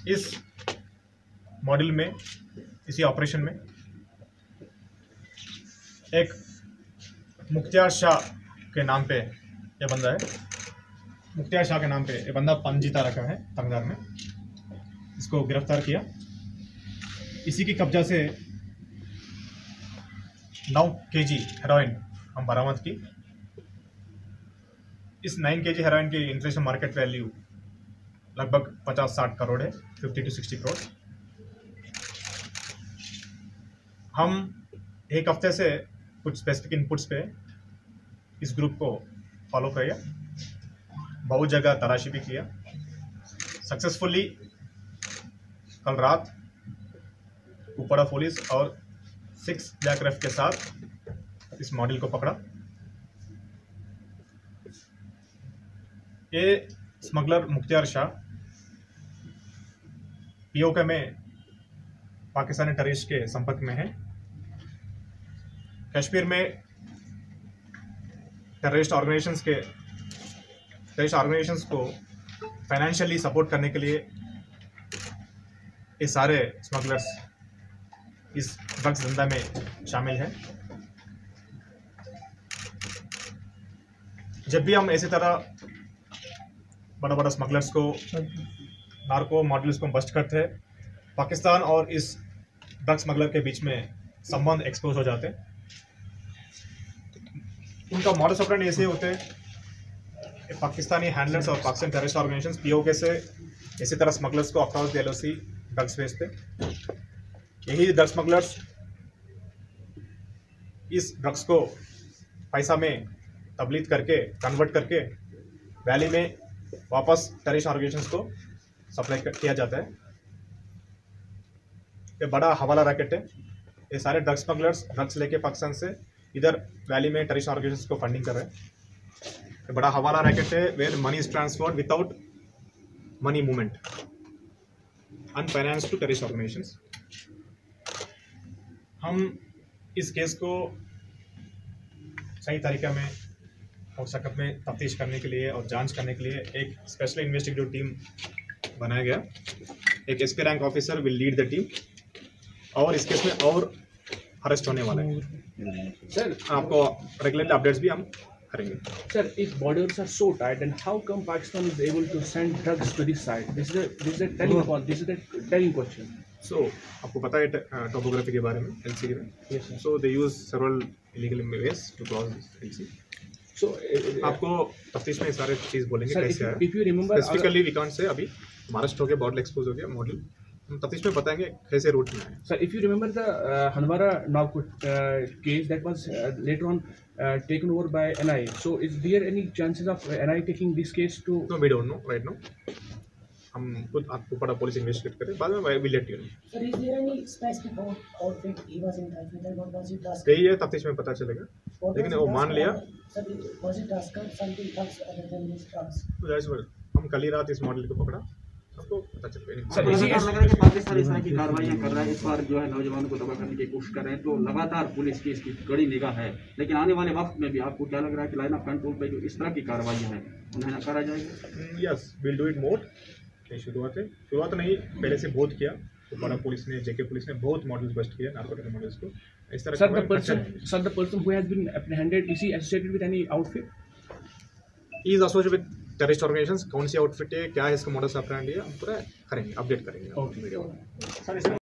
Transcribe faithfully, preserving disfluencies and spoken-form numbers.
इस मॉडल में, इसी ऑपरेशन में एक मुख्तियार शाह के नाम पे ये बंदा है। मुख्तियार शाह के नाम पे ये बंदा पंजीता रखा है तंगदार में। इसको गिरफ्तार किया। इसी की कब्जा से नौ केजी हेरोइन हम बरामद की। इस नाइन केजी हेरोइन की इंटरनेशनल मार्केट वैल्यू लगभग पचास साठ करोड़ है, फिफ्टी टू सिक्सटी करोड़। हम एक हफ्ते से कुछ स्पेसिफिक इनपुट्स पे इस ग्रुप को फॉलो किया, बहुत जगह तलाशी भी किया। सक्सेसफुली कल रात कुपवाड़ा पुलिस और सिक्स जैकरेफ के साथ इस मॉडल को पकड़ा। ये स्मगलर मुख्तियार शाह पीओके में पाकिस्तानी टेररिस्ट के संपर्क में है। कश्मीर में टेररिस्ट ऑर्गेनाइजेशंस के टेररिस्ट ऑर्गेनाइजेशंस को फाइनेंशियली सपोर्ट करने के लिए ये सारे स्मगलर्स इस ड्रग्स धंधा में शामिल हैं। जब भी हम ऐसी तरह बड़ा बड़ा स्मगलर्स को, नार्को मॉडल्स को बस्ट करते हैं, पाकिस्तान और इस ड्रग स्मगलर के बीच में संबंध एक्सपोज हो जाते हैं। उनका मॉडल्स ऑपरेंडी ऐसे होते हैं कि पाकिस्तानी हैंडलर्स और पाकिस्तान टेररिस्ट ऑर्गेनाइजेशंस पीओके से इसी तरह स्मगलर्स को अक्रॉस द एलओसी ड्रग्स भेजते। यही ड्रग स्मगलर्स इस ड्रग्स को पैसा में तब्दील करके, कन्वर्ट करके वैली में वापस टेररिस्ट ऑर्गेनाइजेशंस को सप्लाई किया जाता है। ये बड़ा हवाला रैकेट है। ये सारे ड्रग स्मगलर्स ड्रग्स लेके पाकिस्तान से इधर वैली में टेररिस्ट ऑर्गेनाइजेशंस को फंडिंग कर रहे हैं। ये बड़ा हवाला रैकेट है where money is transferred without money movement, unfinanced to terrorist organisations. हम इस केस को सही तरीके में और सकत में तफ्तीश करने के लिए और जांच करने के लिए एक स्पेशल इन्वेस्टिगेटिव टीम बनाया गया। एक SP rank officer will lead the team और इस केस में और अरेस्ट होने वाला है। सर, आपको रेगुलरली अपडेट्स भी हम करेंगे। Sir, if borders are so tight, then how come Pakistan is able to send drugs to this side? This is a this is a telling point. This is a telling question. So आपको पता है topography के बारे में LC में? Yes, sir. So they use several illegal ways to cross this LC. So uh, आपको तफ्तीश में सारे चीज बोलेंगे sir, कैसे if, आया। if you remember, specifically we can't say अभी महाराष्ट्र हो गया, बॉर्डर एक्सपोज हो गया मॉडल, हम तफ्तीश में बताएंगे कैसे रूट में है। sir, if you remember the uh, Hanwara Nagpur uh, case that was uh, later on uh, taken over by N I A. So is there any chances of N I A taking this case to? No, we don't know right now. हम खुद आपको बड़ा police investigate करें, बाद में we let you know. Sir, is there any specific out- outfit he was in touch with, and what was it task? यही है, तफ्तीश में पता चलेगा। What लेकिन was वो it मान task? लिया। Sir, was it task or something else other than this task? तो दैट्स व्हाट हम कल ही रात इस मॉडल को पकड़ा, आपको पता चल Sir, पाएगा। इसी लग रहा है कि पाकिस्तान इस तरह की कार्रवाइयां कर रहा है, इस बार जो है नौजवानों को दबा करने की कोशिश कर रहे हैं, तो लगातार पुलिस की इसकी कड़ी निगाह है। लेकिन आने वाले वक्त में भी आपको क्या लग रहा है कि लाइन ऑफ कंट्रोल पे जो इस तरह की कार्रवाइयां हैं उन्हें करा जाएगा? Yes, will do it more. ये शुरुआत है, शुरुआत नहीं, पहले से बहुत किया। तो बड़ा पुलिस ने, जेके पुलिस ने बहुत मॉडल्स बस्ट किया, नार्कोटिक मॉडल्स को इस तरह। Sir, the person, sir, the person who has been apprehended, is he associated with any outfit? He is associated with terrorist organisations. कौन सी आउटफिट है, क्या है, इसका मॉडल्स ऑपरेंडी है, हम पूरा करेंगे, अपडेट करेंगे। Okay. सर,